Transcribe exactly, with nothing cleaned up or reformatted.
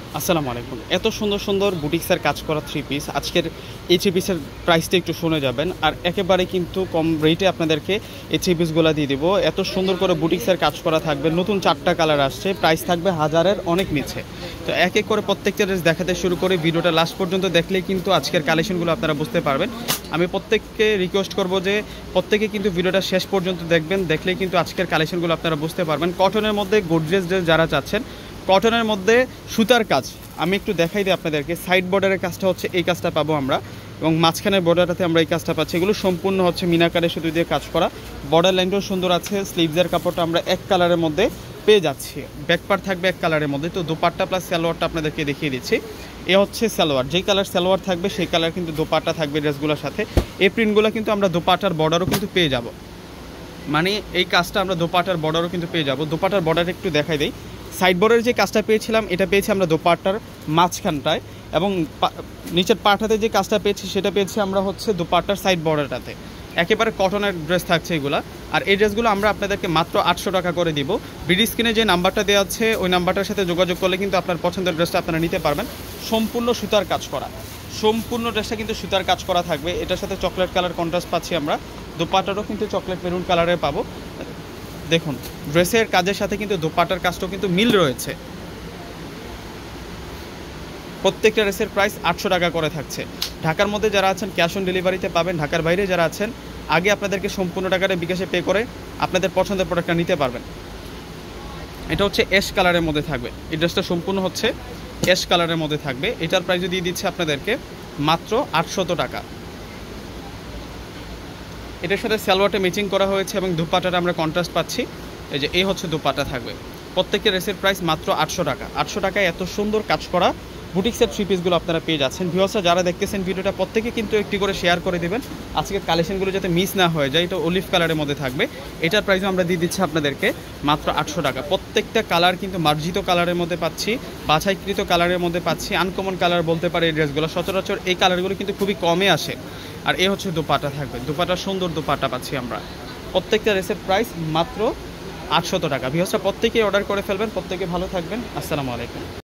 আসসালামু আলাইকুম। এত সুন্দর সুন্দর বুটিক্সের কাজ করা থ্রি পিস, আজকের এই থ্রি পিসের প্রাইসটা একটু শুনে যাবেন। আর একেবারে কিন্তু কম রেটে আপনাদেরকে এই থ্রি পিসগুলো দিয়ে দেবো। এত সুন্দর করে বুটিক্সের কাজ করা থাকবে, নতুন চারটা কালার আসছে, প্রাইস থাকবে হাজারের অনেক নিচে। তো এক এক করে প্রত্যেকটা ড্রেস দেখাতে শুরু করে ভিডিওটা লাস্ট পর্যন্ত দেখলেই কিন্তু আজকের কালেকশনগুলো আপনারা বুঝতে পারবেন। আমি প্রত্যেককে রিকোয়েস্ট করব যে প্রত্যেকে কিন্তু ভিডিওটা শেষ পর্যন্ত দেখবেন, দেখলেই কিন্তু আজকের কালেকশনগুলো আপনারা বুঝতে পারবেন। কটনের মধ্যে গর্জিয়াস ড্রেস যারা চাচ্ছেন, কটনের মধ্যে সুতার কাজ, আমি একটু দেখাই দিই আপনাদেরকে। সাইড বর্ডারের কাজটা হচ্ছে এই কাজটা পাবো আমরা, এবং মাঝখানের বর্ডারটাতে আমরা এই কাজটা পাচ্ছি। এগুলো সম্পূর্ণ হচ্ছে মিনাকারে সুতো দিয়ে কাজ করা, বর্ডার লাইনটাও সুন্দর আছে। স্লিভসের কাপড়টা আমরা এক কালারের মধ্যে পেয়ে যাচ্ছি, ব্যাকপার্ট থাকবে এক কালারের মধ্যে। তো দোপাট্টা প্লাস সালোয়ারটা আপনাদেরকে দেখিয়ে দিচ্ছি। এ হচ্ছে সালোয়ার, যেই কালার সালোয়ার থাকবে সেই কালার কিন্তু দোপাট্টা থাকবে ড্রেসগুলোর সাথে। এই প্রিন্টগুলো কিন্তু আমরা দোপাট্টার বর্ডারও কিন্তু পেয়ে যাব, মানে এই কাজটা আমরা দোপাট্টার বর্ডারও কিন্তু পেয়ে যাব। দোপাট্টার বর্ডার একটু দেখাই দিই। সাইড বর্ডারের যে কাজটা পেয়েছিলাম এটা পেয়েছি আমরা দোপাট্টার মাঝখানটায়, এবং নিচের পাটাতে যে কাজটা পেয়েছি সেটা পেয়েছি আমরা হচ্ছে দোপাট্টার সাইড বর্ডারটাতে। একেবারে কটনের ড্রেস থাকছে এগুলা। আর এই ড্রেসগুলো আমরা আপনাদেরকে মাত্র আটশো টাকা করে দিব। ভিডিও স্ক্রিনে যে নাম্বারটা দেওয়া আছে ওই নাম্বারটার সাথে যোগাযোগ করলে কিন্তু আপনার পছন্দের ড্রেসটা আপনারা নিতে পারবেন। সম্পূর্ণ সুতার কাজ করা, সম্পূর্ণ ড্রেসটা কিন্তু সুতার কাজ করা থাকবে। এটার সাথে চকলেট কালার কন্ট্রাস্ট পাচ্ছি আমরা, দোপাট্টারও কিন্তু চকলেট মেরুন কালারের পাবো। দেখুন ড্রেসের কাজের সাথে কিন্তু দোপাট্টার কাজটাও কিন্তু মিল রয়েছে। প্রত্যেকটা ড্রেসের প্রাইস আটশো টাকা করে থাকছে। ঢাকার মধ্যে যারা আছেন ক্যাশ অন ডেলিভারিতে পাবেন, ঢাকার বাইরে যারা আছেন আগে আপনাদেরকে সম্পূর্ণ টাকাটা বিকাশে পে করে আপনাদের পছন্দের প্রোডাক্টটা নিতে পারবেন। এটা হচ্ছে অ্যাশ কালারের মধ্যে থাকবে, এই ড্রেসটা সম্পূর্ণ হচ্ছে অ্যাশ কালারের মধ্যে থাকবে। এটার প্রাইস দিয়ে দিচ্ছে আপনাদেরকে মাত্র আটশত টাকা। এটার সাথে সালোয়ারটা ম্যাচিং করা হয়েছে এবং দুপাট্টাটা আমরা কন্ট্রাস্ট পাচ্ছি। এই যে এই হচ্ছে দুপাট্টা থাকবে। প্রত্যেকের ড্রেসের প্রাইস মাত্র আটশো টাকা। আটশো টাকায় এত সুন্দর কাজ করা বুটিক্সের থ্রি পিসগুলো আপনারা পেয়ে যাচ্ছেন। ভিউয়ার্সরা যারা দেখতেছেন ভিডিওটা প্রত্যেকে কিন্তু একটি করে শেয়ার করে দেবেন, আজকের কালেকশনগুলো যাতে মিস না হয়ে যায়। এটা অলিভ কালারের মধ্যে থাকবে, এটার প্রাইসও আমরা দিয়ে দিচ্ছি আপনাদেরকে মাত্র আটশো টাকা। প্রত্যেকটা কালার কিন্তু মার্জিত কালারের মধ্যে পাচ্ছি, বাছাইকৃত কালারের মধ্যে পাচ্ছি। আনকমন কালার বলতে পারে এই ড্রেসগুলো, সচরাচর এই কালারগুলো কিন্তু খুবই কমে আসে। আর এ হচ্ছে দোপাট্টা থাকবে, দোপাট্টা সুন্দর দোপাট্টা পাচ্ছি আমরা। প্রত্যেকটা ড্রেসের প্রাইস মাত্র আটশত টাকা। ভিউয়ার্সরা প্রত্যেকেই অর্ডার করে ফেলবেন, প্রত্যেকে ভালো থাকবেন। আসসালামু আলাইকুম।